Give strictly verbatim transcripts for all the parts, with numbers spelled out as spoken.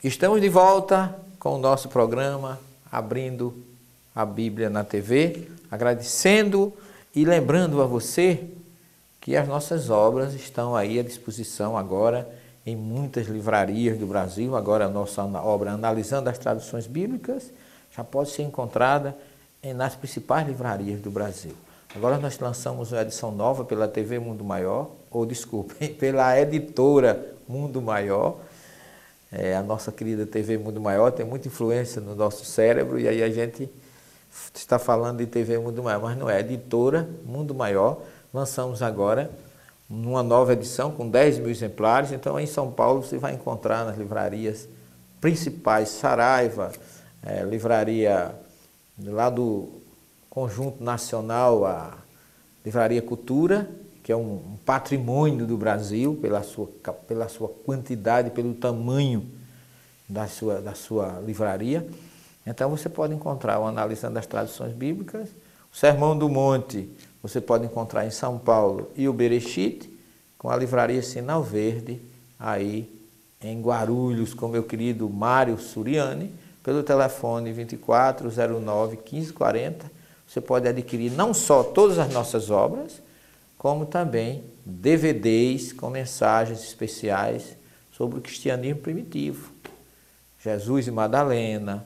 Estamos de volta com o nosso programa Abrindo a Bíblia na T V, agradecendo e lembrando a você que as nossas obras estão aí à disposição agora em muitas livrarias do Brasil. Agora a nossa obra Analisando as Traduções Bíblicas já pode ser encontrada nas principais livrarias do Brasil. Agora nós lançamos uma edição nova pela T V Mundo Maior, ou desculpem, pela editora Mundo Maior. É, a nossa querida T V Mundo Maior tem muita influência no nosso cérebro, e aí a gente está falando de T V Mundo Maior, mas não é, editora Mundo Maior. Lançamos agora uma nova edição com dez mil exemplares. Então em São Paulo você vai encontrar nas livrarias principais, Saraiva, é, livraria lá do Conjunto Nacional, a Livraria Cultura, que é um patrimônio do Brasil pela sua, pela sua quantidade, pelo tamanho da sua, da sua livraria. Então você pode encontrar o Analisando as Traduções Bíblicas, o Sermão do Monte, você pode encontrar em São Paulo, e o Bereshit, com a livraria Sinal Verde, aí em Guarulhos, com meu querido Mário Suriani, pelo telefone vinte e quatro, zero nove, quinze quarenta. Você pode adquirir não só todas as nossas obras, como também D V Ds com mensagens especiais sobre o cristianismo primitivo. Jesus e Madalena,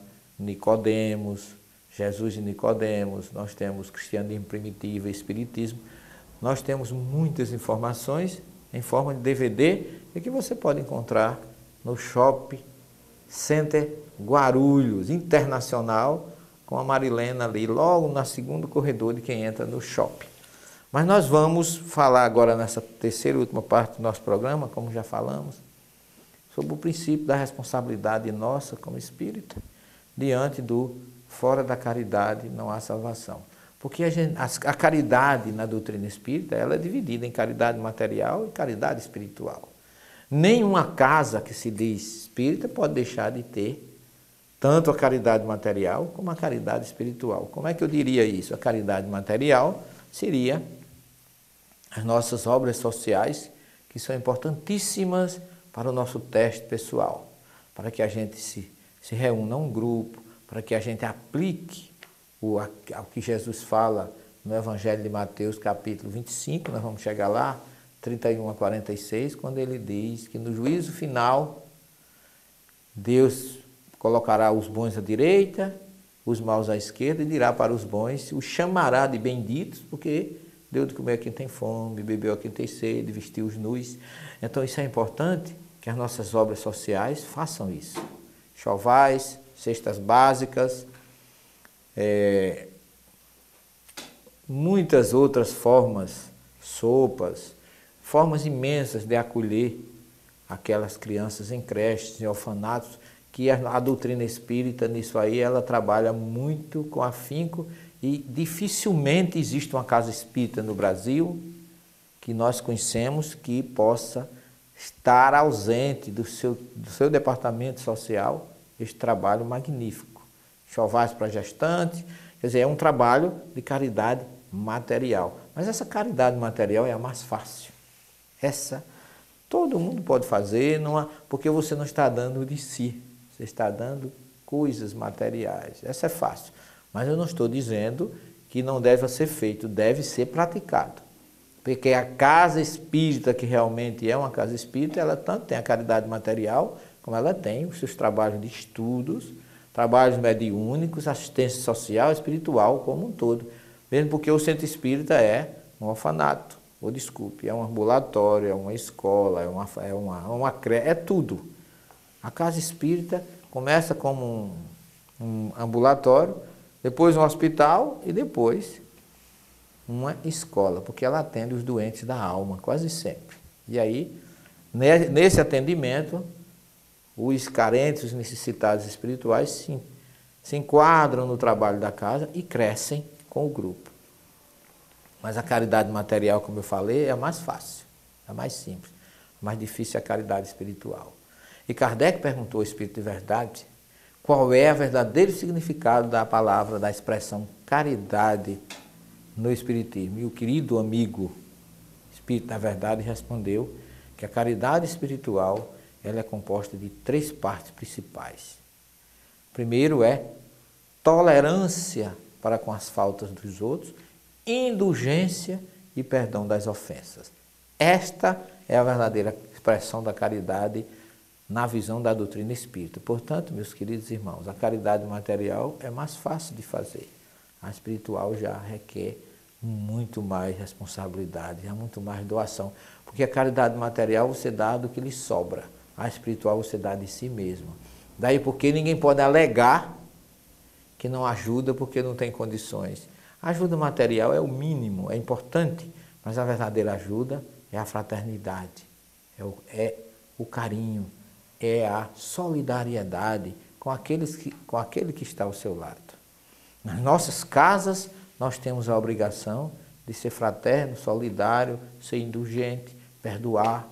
Nicodemos, Jesus e Nicodemos, nós temos cristianismo primitivo e espiritismo. Nós temos muitas informações em forma de D V D e que você pode encontrar no Shopping Center Guarulhos Internacional, com a Marilena ali, logo na segundo corredor de quem entra no shopping. Mas nós vamos falar agora nessa terceira e última parte do nosso programa, como já falamos, sobre o princípio da responsabilidade nossa como espírita, diante do fora da caridade não há salvação. Porque a, gente, a, a caridade na doutrina espírita, ela é dividida em caridade material e caridade espiritual. Nenhuma casa que se diz espírita pode deixar de ter tanto a caridade material como a caridade espiritual. Como é que eu diria isso? A caridade material seria as nossas obras sociais, que são importantíssimas para o nosso teste pessoal, para que a gente se, se reúna a um grupo, para que a gente aplique o, o que Jesus fala no Evangelho de Mateus, capítulo vinte e cinco, nós vamos chegar lá, trinta e um a quarenta e seis, quando ele diz que no juízo final, Deus colocará os bons à direita, os maus à esquerda, e dirá para os bons, os chamará de benditos, porque deu de comer a quem tem fome, bebeu a quem tem sede, vestiu os nus. Então isso é importante, que as nossas obras sociais façam isso. Chovais, cestas básicas, é, muitas outras formas, sopas, formas imensas de acolher aquelas crianças em creches, em orfanatos, que a, a doutrina espírita nisso aí, ela trabalha muito com afinco, e dificilmente existe uma casa espírita no Brasil que nós conhecemos que possa estar ausente do seu, do seu departamento social este trabalho magnífico. Chovais para gestante, quer dizer, é um trabalho de caridade material. Mas essa caridade material é a mais fácil. Essa todo mundo pode fazer, não há, porque você não está dando de si, você está dando coisas materiais. Essa é fácil. Mas eu não estou dizendo que não deve ser feito, deve ser praticado. Porque a casa espírita, que realmente é uma casa espírita, ela tanto tem a caridade material, como ela tem os seus trabalhos de estudos, trabalhos mediúnicos, assistência social, espiritual como um todo. Mesmo porque o centro espírita é um orfanato, ou desculpe, é um ambulatório, é uma escola, é uma, é uma, uma é tudo. A casa espírita começa como um, um ambulatório, depois um hospital e depois uma escola, porque ela atende os doentes da alma, quase sempre. E aí, nesse atendimento, os carentes, os necessitados espirituais se, se enquadram no trabalho da casa e crescem com o grupo. Mas a caridade material, como eu falei, é a mais fácil, é a mais simples. A mais difícil é a caridade espiritual. E Kardec perguntou ao Espírito de Verdade qual é o verdadeiro significado da palavra, da expressão caridade no Espiritismo. E o querido amigo Espírito da Verdade respondeu que a caridade espiritual ela é composta de três partes principais. Primeiro é tolerância para com as faltas dos outros, indulgência e perdão das ofensas. Esta é a verdadeira expressão da caridade na visão da doutrina espírita. Portanto, meus queridos irmãos, a caridade material é mais fácil de fazer. A espiritual já requer muito mais responsabilidade, já muito mais doação. Porque a caridade material você dá do que lhe sobra. A espiritual você dá de si mesmo. Daí porque ninguém pode alegar que não ajuda porque não tem condições. A ajuda material é o mínimo, é importante, mas a verdadeira ajuda é a fraternidade, é o, é o carinho, é a solidariedade com, aqueles que, com aquele que está ao seu lado. Nas nossas casas, nós temos a obrigação de ser fraterno, solidário, ser indulgente, perdoar,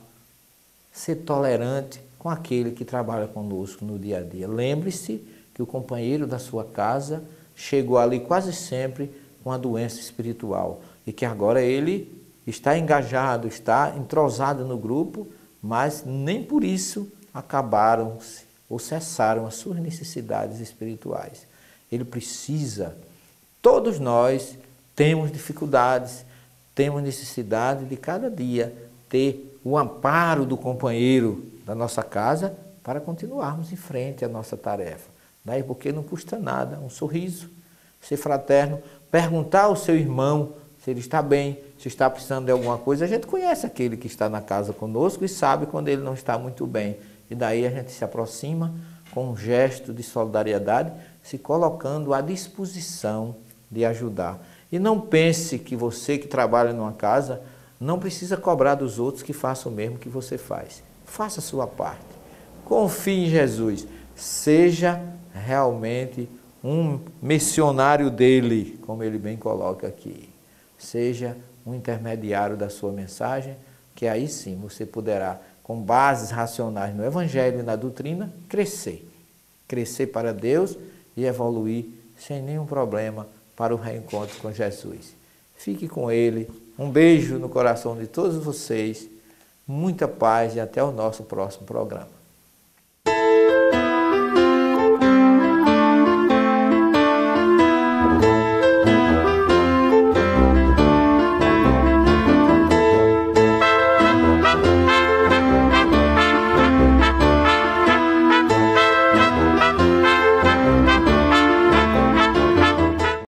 ser tolerante com aquele que trabalha conosco no dia a dia. Lembre-se que o companheiro da sua casa chegou ali quase sempre com a doença espiritual e que agora ele está engajado, está entrosado no grupo, mas nem por isso acabaram-se ou cessaram as suas necessidades espirituais. Ele precisa, todos nós temos dificuldades, temos necessidade de cada dia ter o amparo do companheiro da nossa casa para continuarmos em frente à nossa tarefa. Daí porque não custa nada, um sorriso, ser fraterno, perguntar ao seu irmão se ele está bem, se está precisando de alguma coisa. A gente conhece aquele que está na casa conosco e sabe quando ele não está muito bem. E daí a gente se aproxima com um gesto de solidariedade, se colocando à disposição de ajudar. E não pense que você que trabalha numa casa não precisa cobrar dos outros que façam o mesmo que você faz. Faça a sua parte. Confie em Jesus. Seja realmente um missionário dele, como ele bem coloca aqui. Seja um intermediário da sua mensagem, que aí sim você poderá, com bases racionais no Evangelho e na doutrina, crescer. Crescer para Deus e evoluir sem nenhum problema para o reencontro com Jesus. Fique com Ele. Um beijo no coração de todos vocês. Muita paz e até o nosso próximo programa.